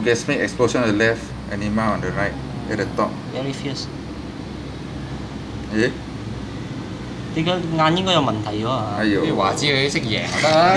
orgasmic explosion on the left, anima on the right, at the top. Very fierce. 咦？ 你個眼應該有問題喎。 哎呦， 話知佢識贏得啦。